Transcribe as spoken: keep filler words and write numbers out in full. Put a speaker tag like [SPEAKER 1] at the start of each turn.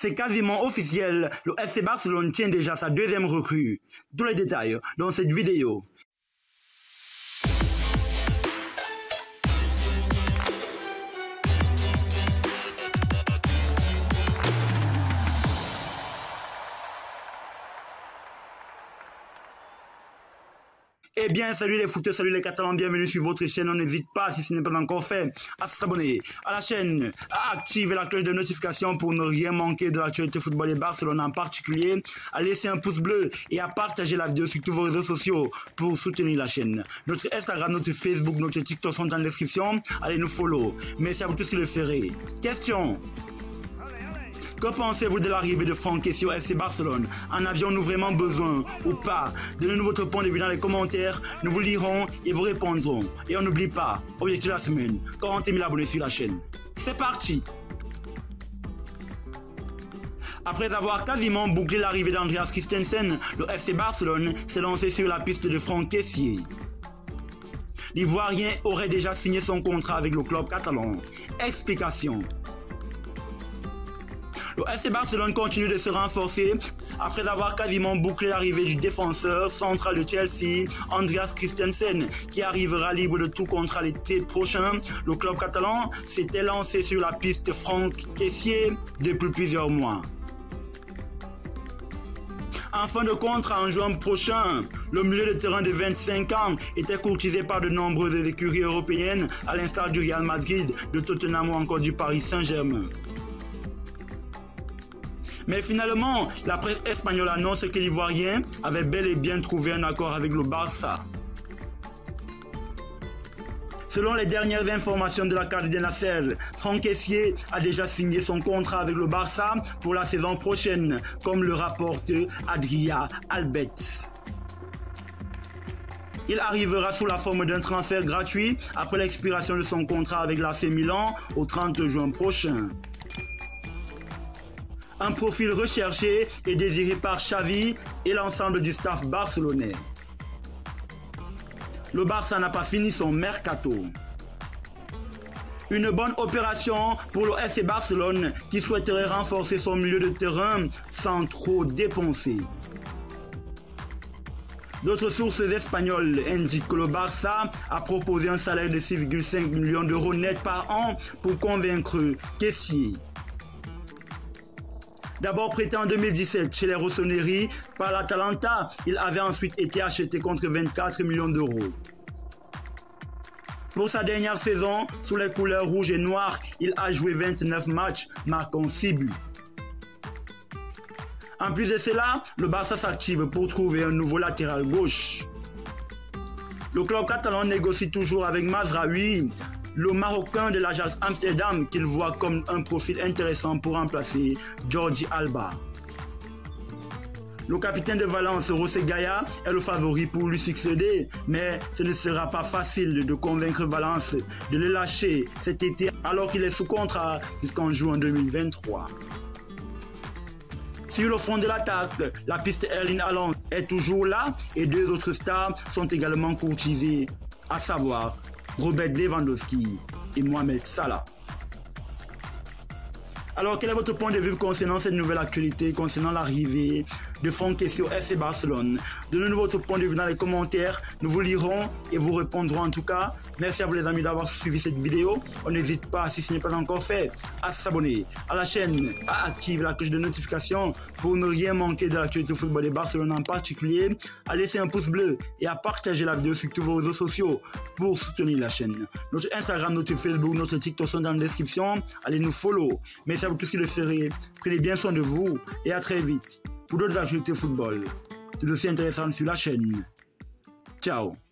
[SPEAKER 1] C'est quasiment officiel, le F C Barcelone tient déjà sa deuxième recrue. Tous les détails dans cette vidéo. Eh bien, salut les footeurs, salut les Catalans, bienvenue sur votre chaîne. On n'hésite pas, si ce n'est pas encore fait, à s'abonner à la chaîne, à activer la cloche de notification pour ne rien manquer de l'actualité football et Barcelone en particulier, à laisser un pouce bleu et à partager la vidéo sur tous vos réseaux sociaux pour soutenir la chaîne. Notre Instagram, notre Facebook, notre TikTok sont en description. Allez nous follow. Merci à vous tous qui le ferez. Question. Que pensez-vous de l'arrivée de Franck Kessié au F C Barcelone? En avions-nous vraiment besoin ou pas? Donnez-nous votre point de vue dans les commentaires, nous vous lirons et vous répondrons. Et on n'oublie pas, objectif de la semaine, quarante mille abonnés sur la chaîne. C'est parti! Après avoir quasiment bouclé l'arrivée d'Andreas Christensen, le F C Barcelone s'est lancé sur la piste de Franck Kessié. L'Ivoirien aurait déjà signé son contrat avec le club catalan. Explication. Le F C Barcelone continue de se renforcer après avoir quasiment bouclé l'arrivée du défenseur central de Chelsea, Andreas Christensen, qui arrivera libre de tout contrat l'été prochain. Le club catalan s'était lancé sur la piste Franck Kessié depuis plusieurs mois. En fin de contrat en juin prochain, le milieu de terrain de vingt-cinq ans était courtisé par de nombreuses écuries européennes, à l'instar du Real Madrid, de Tottenham ou encore du Paris Saint-Germain. Mais finalement, la presse espagnole annonce que l'Ivoirien avait bel et bien trouvé un accord avec le Barça. Selon les dernières informations de la Cadena Ser, Franck Kessié a déjà signé son contrat avec le Barça pour la saison prochaine, comme le rapporte Adria Albert. Il arrivera sous la forme d'un transfert gratuit après l'expiration de son contrat avec l'A C Milan au trente juin prochain. Un profil recherché et désiré par Xavi et l'ensemble du staff barcelonais. Le Barça n'a pas fini son mercato. Une bonne opération pour le F C Barcelone qui souhaiterait renforcer son milieu de terrain sans trop dépenser. D'autres sources espagnoles indiquent que le Barça a proposé un salaire de six virgule cinq millions d'euros net par an pour convaincre Kessié. D'abord prêté en deux mille dix-sept chez les Rossoneri par l'Atalanta, il avait ensuite été acheté contre vingt-quatre millions d'euros. Pour sa dernière saison, sous les couleurs rouges et noires, il a joué vingt-neuf matchs, marquant six buts. En plus de cela, le Barça s'active pour trouver un nouveau latéral gauche. Le club catalan négocie toujours avec Mazraoui, le Marocain de l'Ajax Amsterdam, qu'il voit comme un profil intéressant pour remplacer Jordi Alba. Le capitaine de Valence, José Gaya, est le favori pour lui succéder, mais ce ne sera pas facile de convaincre Valence de le lâcher cet été alors qu'il est sous contrat jusqu'en juin deux mille vingt-trois. Sur le front de l'attaque, la piste Erling Haaland est toujours là et deux autres stars sont également courtisées, à savoir Robert Lewandowski et Mohamed Salah. Alors, quel est votre point de vue concernant cette nouvelle actualité, concernant l'arrivée de Franck Kessié au F C Barcelone? Donnez-nous votre point de vue dans les commentaires, nous vous lirons et vous répondrons en tout cas. Merci à vous les amis d'avoir suivi cette vidéo. On n'hésite pas, si ce n'est pas encore fait, à s'abonner à la chaîne, à activer la cloche de notification pour ne rien manquer de l'actualité football et Barcelone en particulier, à laisser un pouce bleu et à partager la vidéo sur tous vos réseaux sociaux pour soutenir la chaîne. Notre Instagram, notre Facebook, notre TikTok sont dans la description. Allez nous follow. Merci à vous tous qui le ferez. Prenez bien soin de vous et à très vite pour d'autres actualités football. Tout aussi intéressantes sur la chaîne. Ciao.